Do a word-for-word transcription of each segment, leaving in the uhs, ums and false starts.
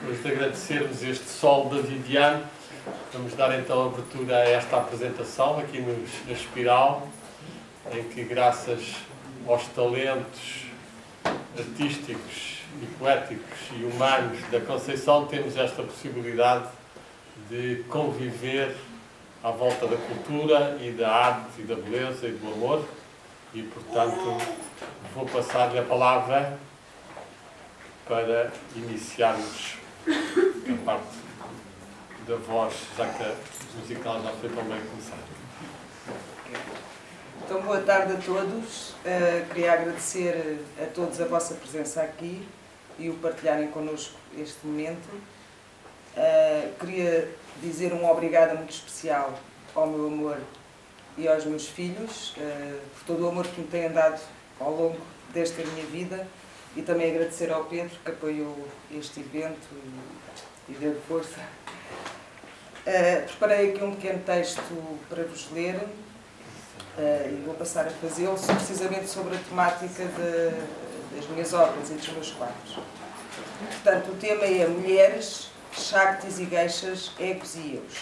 Depois de agradecermos este sol da Viviane, vamos dar então abertura a esta apresentação aqui nos, na Espiral, em que, graças aos talentos artísticos e poéticos e humanos da Conceição, temos esta possibilidade de conviver à volta da cultura e da arte e da beleza e do amor. E, portanto, vou passar-lhe a palavra para iniciarmos a parte da voz, já que a musical já foi também começada. Então, boa tarde a todos. Uh, queria agradecer a todos a vossa presença aqui e o partilharem connosco este momento. Uh, queria dizer um obrigado muito especial ao meu amor e aos meus filhos, uh, por todo o amor que me têm dado ao longo desta minha vida, e também agradecer ao Pedro, que apoiou este evento e, e deu força. Uh, preparei aqui um pequeno texto para vos ler, uh, e vou passar a fazê-lo precisamente sobre a temática de, das minhas obras e dos meus quadros. Portanto, o tema é Mulheres, Shaktis e Geishas, Egos e Eus.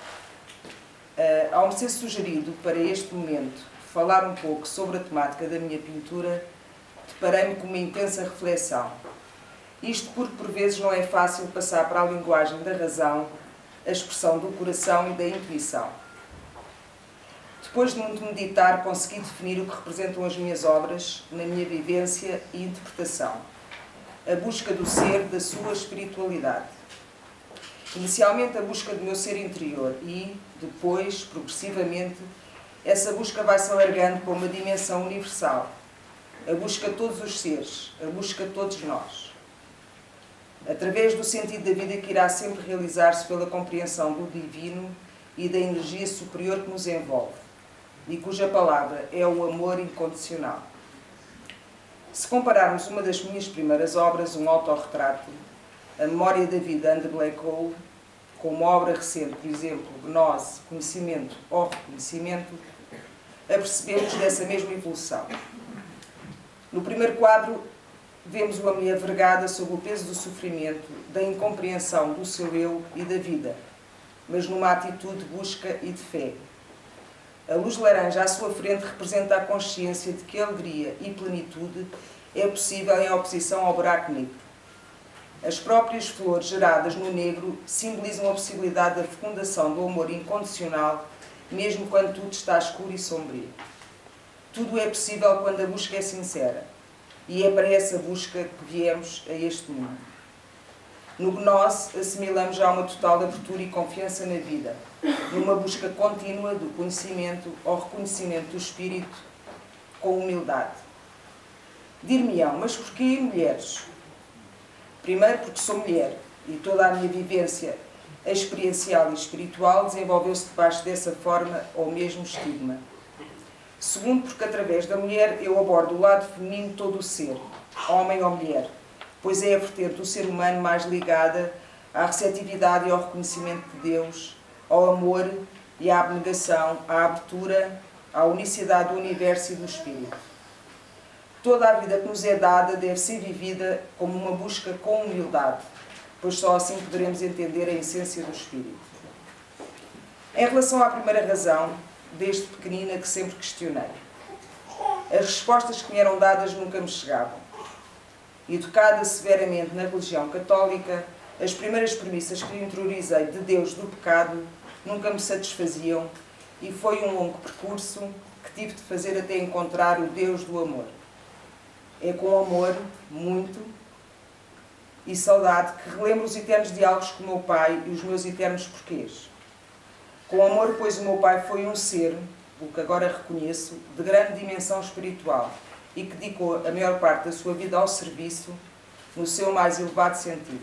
Uh, ao me ser sugerido para este momento falar um pouco sobre a temática da minha pintura, deparei-me com uma intensa reflexão. Isto porque por vezes não é fácil passar para a linguagem da razão a expressão do coração e da intuição. Depois de muito meditar, consegui definir o que representam as minhas obras na minha vivência e interpretação. A busca do ser, da sua espiritualidade. Inicialmente a busca do meu ser interior e, depois, progressivamente, essa busca vai se alargando para uma dimensão universal. A busca de todos os seres, a busca de todos nós. Através do sentido da vida que irá sempre realizar-se pela compreensão do divino e da energia superior que nos envolve, e cuja palavra é o amor incondicional. Se compararmos uma das minhas primeiras obras, um autorretrato, A Memória da Vida, Under Black Hole, com uma obra recente, por exemplo, Gnose, Conhecimento ou Reconhecimento, apercebemos dessa mesma evolução. No primeiro quadro, vemos uma mulher vergada sob o peso do sofrimento, da incompreensão do seu eu e da vida, mas numa atitude de busca e de fé. A luz laranja à sua frente representa a consciência de que a alegria e plenitude é possível em oposição ao buraco negro. As próprias flores geradas no negro simbolizam a possibilidade da fecundação do amor incondicional, mesmo quando tudo está escuro e sombrio. Tudo é possível quando a busca é sincera, e é para essa busca que viemos a este mundo. No Gnose, assimilamos já uma total abertura e confiança na vida, numa busca contínua do conhecimento ou reconhecimento do espírito com humildade. Dir-me-ão, mas porquê mulheres? Primeiro porque sou mulher, e toda a minha vivência experiencial e espiritual desenvolveu-se debaixo dessa forma ou mesmo estigma. Segundo, porque através da mulher eu abordo o lado feminino de todo o ser, homem ou mulher, pois é a vertente do ser humano mais ligada à receptividade e ao reconhecimento de Deus, ao amor e à abnegação, à abertura, à unicidade do universo e do espírito. Toda a vida que nos é dada deve ser vivida como uma busca com humildade, pois só assim poderemos entender a essência do espírito. Em relação à primeira razão, desde pequenina que sempre questionei. As respostas que me eram dadas nunca me chegavam. Educada severamente na religião católica, as primeiras premissas que interiorizei de Deus do pecado nunca me satisfaziam e foi um longo percurso que tive de fazer até encontrar o Deus do amor. É com amor, muito, e saudade que relembro os eternos diálogos com o meu pai e os meus eternos porquês. Com amor, pois o meu pai foi um ser, o que agora reconheço, de grande dimensão espiritual e que dedicou a maior parte da sua vida ao serviço, no seu mais elevado sentido.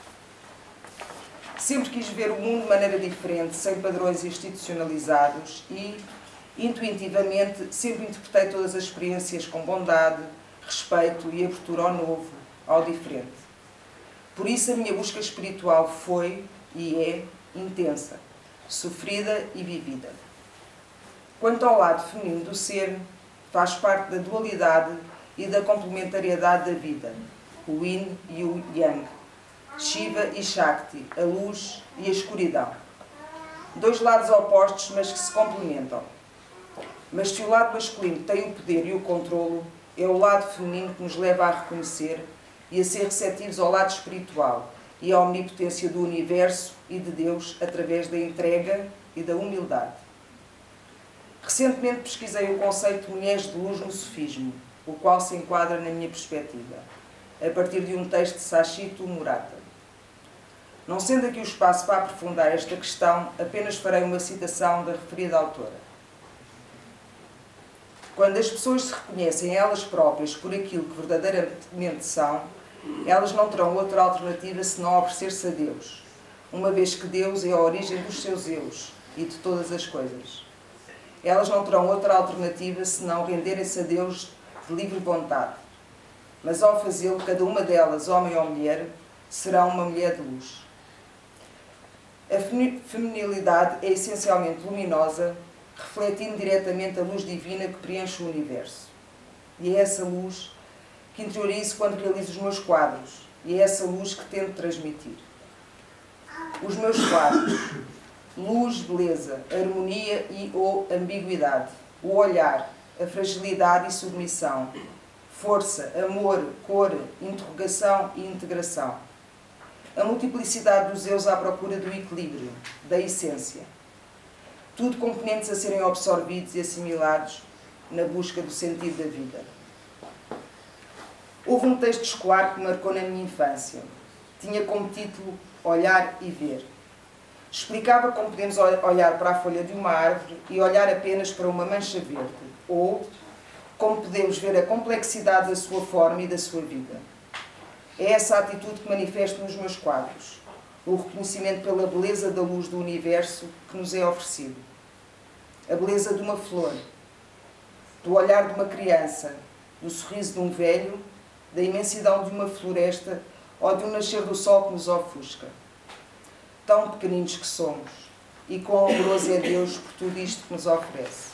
Sempre quis ver o mundo de maneira diferente, sem padrões institucionalizados e, intuitivamente, sempre interpretei todas as experiências com bondade, respeito e abertura ao novo, ao diferente. Por isso a minha busca espiritual foi e é intensa, sofrida e vivida. Quanto ao lado feminino do ser, faz parte da dualidade e da complementariedade da vida, o yin e o yang, Shiva e Shakti, a luz e a escuridão. Dois lados opostos, mas que se complementam. Mas se o lado masculino tem o poder e o controlo, é o lado feminino que nos leva a reconhecer e a ser receptivos ao lado espiritual e à omnipotência do universo e de Deus através da entrega e da humildade. Recentemente pesquisei o conceito de mulheres de luz no sufismo, o qual se enquadra na minha perspectiva, a partir de um texto de Sachito Murata. Não sendo aqui o espaço para aprofundar esta questão, apenas farei uma citação da referida autora. Quando as pessoas se reconhecem elas próprias por aquilo que verdadeiramente são, elas não terão outra alternativa senão oferecer-se a Deus, uma vez que Deus é a origem dos seus eus e de todas as coisas. Elas não terão outra alternativa senão renderem-se a Deus de livre vontade. Mas ao fazê-lo, cada uma delas, homem ou mulher, será uma mulher de luz. A feminilidade é essencialmente luminosa, refletindo diretamente a luz divina que preenche o universo. E é essa luz que interiorizo quando realizo os meus quadros, e é essa luz que tento transmitir. Os meus quadros: luz, beleza, harmonia e ou ambiguidade, o olhar, a fragilidade e submissão, força, amor, cor, interrogação e integração. A multiplicidade dos eus à procura do equilíbrio, da essência. Tudo componentes a serem absorvidos e assimilados na busca do sentido da vida. Houve um texto escolar que marcou na minha infância. Tinha como título Olhar e Ver. Explicava como podemos olhar para a folha de uma árvore e olhar apenas para uma mancha verde, ou como podemos ver a complexidade da sua forma e da sua vida. É essa a atitude que manifesto nos meus quadros, o reconhecimento pela beleza da luz do universo que nos é oferecido. A beleza de uma flor, do olhar de uma criança, do sorriso de um velho, da imensidão de uma floresta ou de um nascer do sol que nos ofusca. Tão pequeninos que somos, e quão amoroso é Deus por tudo isto que nos oferece.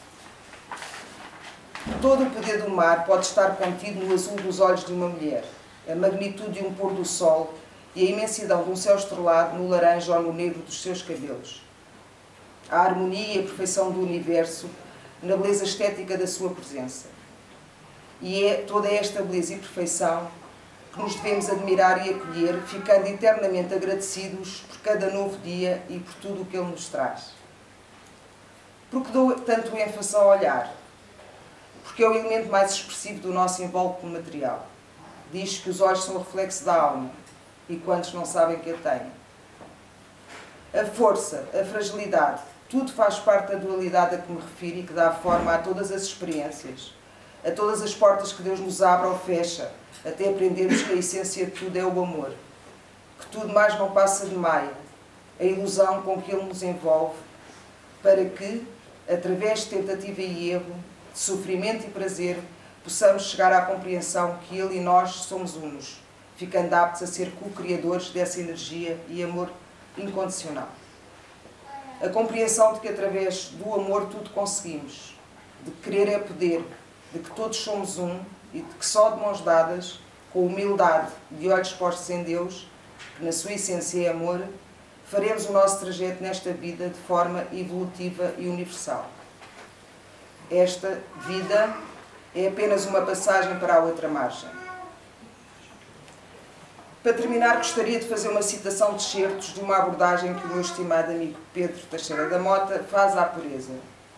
Todo o poder do mar pode estar contido no azul dos olhos de uma mulher, a magnitude de um pôr do sol e a imensidão de um céu estrelado no laranja ou no negro dos seus cabelos. A harmonia e a perfeição do universo na beleza estética da sua presença. E é toda esta beleza e perfeição que nos devemos admirar e acolher, ficando eternamente agradecidos por cada novo dia e por tudo o que Ele nos traz. Por que dou tanto ênfase ao olhar? Porque é o elemento mais expressivo do nosso invólucro material. Diz que os olhos são o reflexo da alma, e quantos não sabem que a têm. A força, a fragilidade, tudo faz parte da dualidade a que me refiro e que dá forma a todas as experiências, a todas as portas que Deus nos abre ou fecha, até aprendermos que a essência de tudo é o amor, que tudo mais não passa de maia, a ilusão com que Ele nos envolve, para que, através de tentativa e erro, de sofrimento e prazer, possamos chegar à compreensão que Ele e nós somos unos, ficando aptos a ser co-criadores dessa energia e amor incondicional. A compreensão de que através do amor tudo conseguimos, de que querer é poder, de que todos somos um e de que só de mãos dadas, com humildade e de olhos postos em Deus, que na sua essência é amor, faremos o nosso trajeto nesta vida de forma evolutiva e universal. Esta vida é apenas uma passagem para a outra margem. Para terminar, gostaria de fazer uma citação de excertos de uma abordagem que o meu estimado amigo Pedro Teixeira da Mota faz à pureza.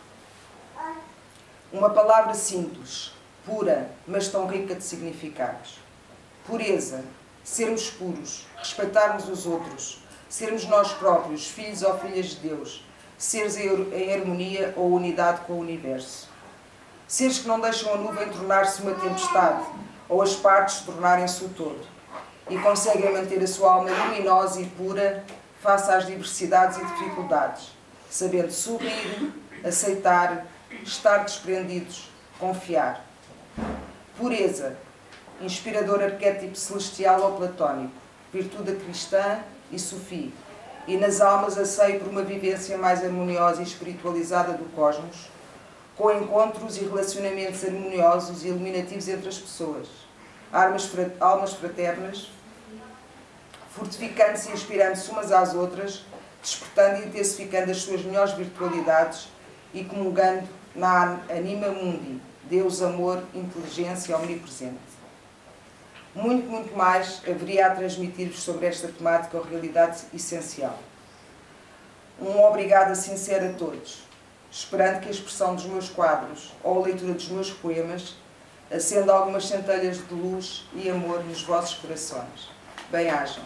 Uma palavra simples, pura, mas tão rica de significados. Pureza, sermos puros, respeitarmos os outros, sermos nós próprios, filhos ou filhas de Deus, seres em harmonia ou unidade com o universo. Seres que não deixam a nuvem tornar-se uma tempestade ou as partes tornarem-se o todo, e conseguem manter a sua alma luminosa e pura face às diversidades e dificuldades, sabendo sorrir, aceitar, estar desprendidos, confiar. Pureza, inspirador arquétipo celestial ou platónico, virtude cristã e sufi, e nas almas anseio por uma vivência mais harmoniosa e espiritualizada do cosmos, com encontros e relacionamentos harmoniosos e iluminativos entre as pessoas, almas fraternas, fortificando-se e inspirando-se umas às outras, despertando e intensificando as suas melhores virtualidades e comungando na Anima Mundi, Deus, amor, inteligência omnipresente. Muito, muito mais haveria a transmitir-vos sobre esta temática ou realidade essencial. Um obrigado sincero a todos, esperando que a expressão dos meus quadros ou a leitura dos meus poemas acenda algumas centelhas de luz e amor nos vossos corações. Bem-ajam.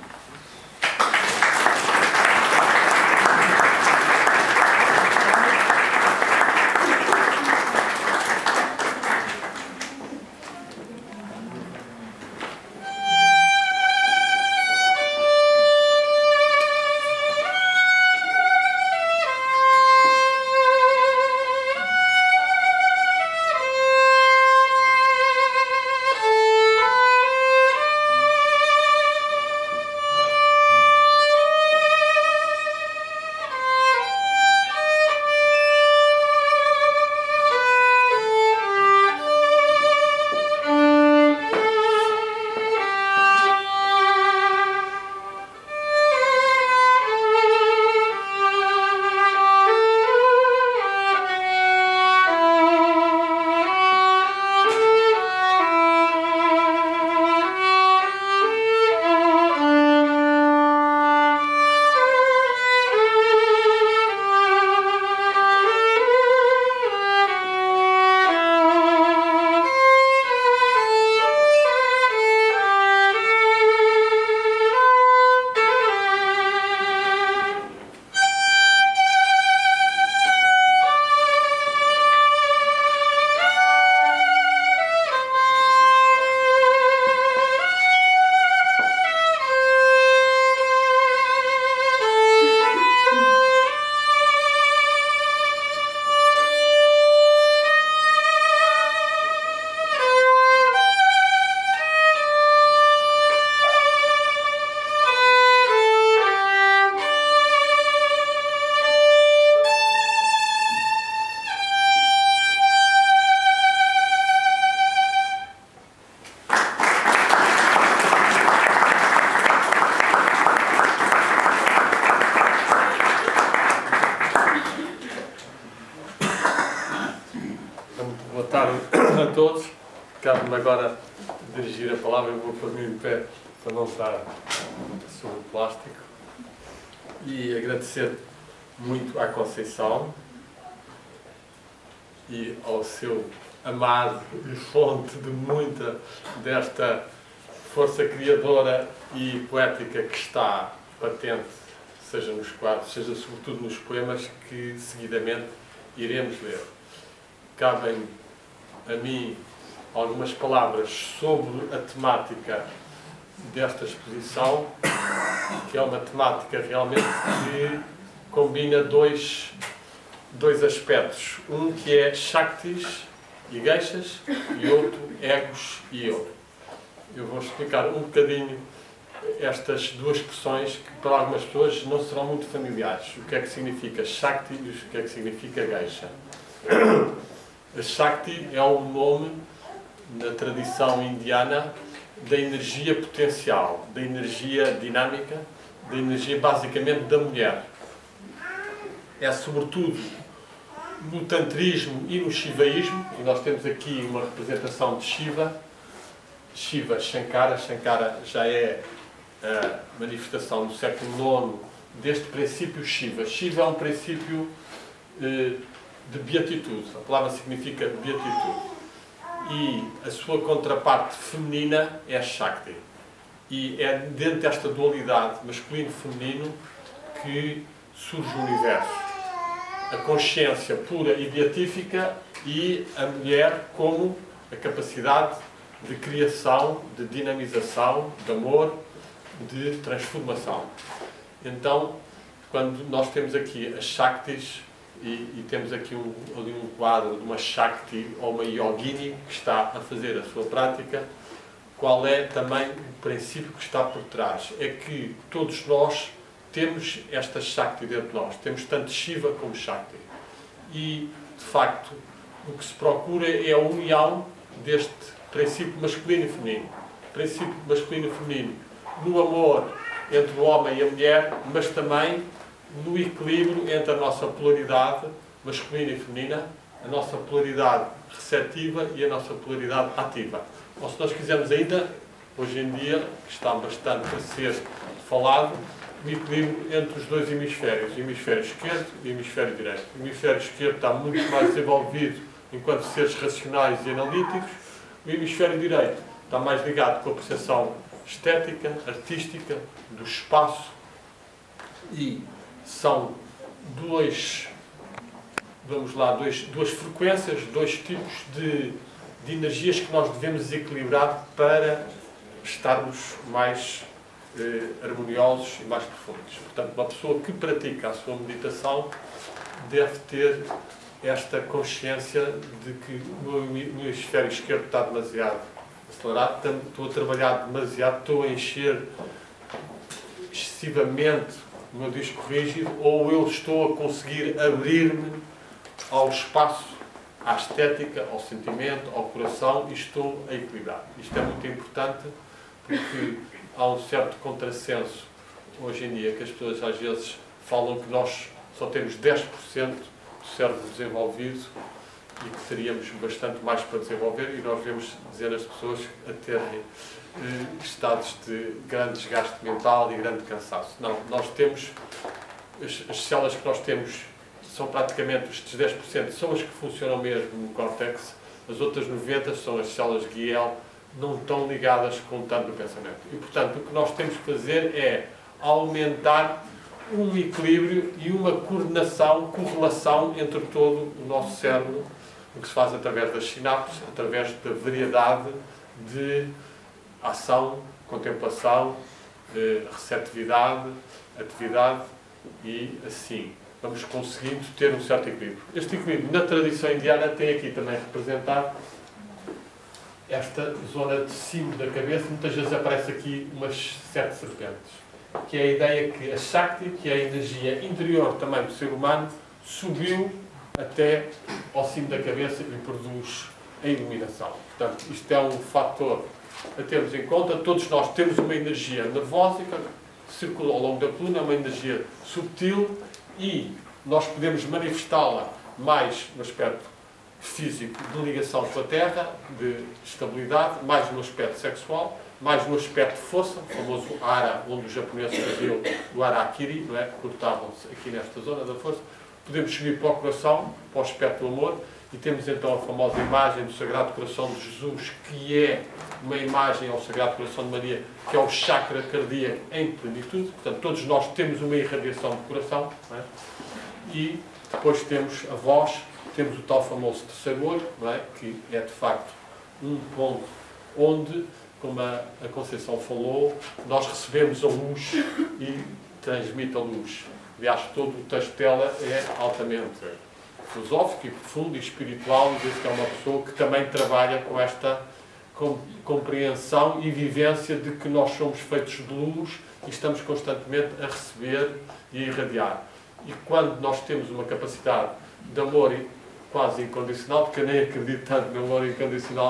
A todos, cabe-me agora dirigir a palavra, eu vou pôr-me de pé para não estar sobre o plástico e agradecer muito à Conceição e ao seu amado e fonte de muita desta força criadora e poética que está patente, seja nos quadros, seja sobretudo nos poemas que seguidamente iremos ler. Cabem a mim algumas palavras sobre a temática desta exposição, que é uma temática realmente que combina dois, dois aspectos. Um que é Shaktis e Geishas e outro Egos e eu. Eu vou explicar um bocadinho estas duas expressões que para algumas pessoas não serão muito familiares. O que é que significa Shakti e o que é que significa Geisha. A Shakti é um nome, na tradição indiana, da energia potencial, da energia dinâmica, da energia basicamente da mulher. É sobretudo no tantrismo e no shivaísmo, e nós temos aqui uma representação de Shiva, Shiva Shankara. Shankara já é a manifestação do século nono deste princípio Shiva. Shiva é um princípio eh, de beatitude, a palavra significa beatitude. E a sua contraparte feminina é Shakti. E é dentro desta dualidade masculino-feminino que surge o universo. A consciência pura e beatífica e a mulher como a capacidade de criação, de dinamização, de amor, de transformação. Então, quando nós temos aqui as Shaktis, e, e temos aqui um, ali um quadro de uma Shakti ou uma Yogini que está a fazer a sua prática, qual é também o princípio que está por trás? É que todos nós temos esta Shakti dentro de nós. Temos tanto Shiva como Shakti. E, de facto, o que se procura é a união deste princípio masculino e feminino. Princípio masculino e feminino no amor entre o homem e a mulher, mas também no equilíbrio entre a nossa polaridade masculina e feminina, a nossa polaridade receptiva e a nossa polaridade ativa. Ou se nós quisermos ainda, hoje em dia, que está bastante a ser falado, o equilíbrio entre os dois hemisférios, o hemisfério esquerdo e o hemisfério direito. O hemisfério esquerdo está muito mais desenvolvido enquanto seres racionais e analíticos, o hemisfério direito está mais ligado com a percepção estética, artística, do espaço, e são dois, vamos lá, dois, duas frequências, dois tipos de, de energias que nós devemos equilibrar para estarmos mais eh, harmoniosos e mais profundos. Portanto, uma pessoa que pratica a sua meditação deve ter esta consciência de que o meu hemisfério esquerdo está demasiado acelerado, estou a trabalhar demasiado, estou a encher excessivamente o meu disco rígido, ou eu estou a conseguir abrir-me ao espaço, à estética, ao sentimento, ao coração, e estou a equilibrar. Isto é muito importante porque há um certo contrassenso hoje em dia, que as pessoas às vezes falam que nós só temos dez por cento do cérebro desenvolvido e que teríamos bastante mais para desenvolver, e nós devemos dizer às pessoas a terem eh, estados de grande desgaste mental e grande cansaço. Não, nós temos, as, as células que nós temos são praticamente, estes dez por cento são as que funcionam mesmo no córtex, as outras noventa por cento são as células Glial, não estão ligadas com tanto no pensamento. E, portanto, o que nós temos que fazer é aumentar um equilíbrio e uma coordenação, correlação entre todo o nosso cérebro, o que se faz através das sinapses, através da variedade de ação, contemplação, eh, receptividade, atividade, e assim vamos conseguindo ter um certo equilíbrio. Este equilíbrio, na tradição indiana, tem aqui também representado esta zona de cima da cabeça. Muitas vezes aparece aqui umas sete serpentes, que é a ideia que a Shakti, que é a energia interior também do ser humano, subiu até ao cimo da cabeça e produz a iluminação. Portanto, isto é um fator a termos em conta. Todos nós temos uma energia nervosa que circula ao longo da coluna, é uma energia subtil, e nós podemos manifestá-la mais no aspecto físico de ligação com a Terra, de estabilidade, mais no aspecto sexual, mais no aspecto de força, o famoso Ara, onde os japoneses faziam o Harakiri, não é? Cortavam-se aqui nesta zona da força. Podemos subir para o coração, para o aspecto do amor, e temos então a famosa imagem do Sagrado Coração de Jesus, que é uma imagem ao Sagrado Coração de Maria, que é o chakra cardíaco em plenitude. Portanto, todos nós temos uma irradiação do coração, não é? E depois temos a voz, temos o tal famoso terceiro olho, não é? Que é de facto um ponto onde, como a, a Conceição falou, nós recebemos a luz e transmite a luz. Aliás, todo o texto dela é altamente filosófico e profundo e espiritual, e vê-se que é uma pessoa que também trabalha com esta compreensão e vivência de que nós somos feitos de luz e estamos constantemente a receber e a irradiar. E quando nós temos uma capacidade de amor quase incondicional, porque eu nem acredito tanto no amor incondicional,